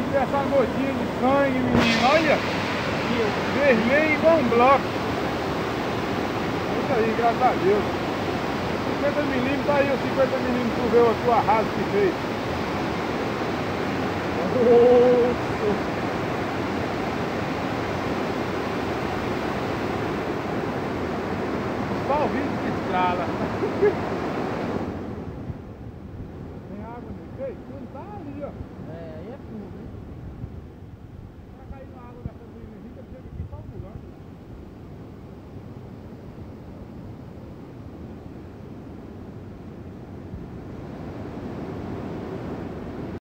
ver essa gotinha de sangue, menino. Olha! Vermelho igual um bloco. É isso aí, graças a Deus. 50 milímetros, tá aí os 50 milímetros, tu vê a tua arraso que fez.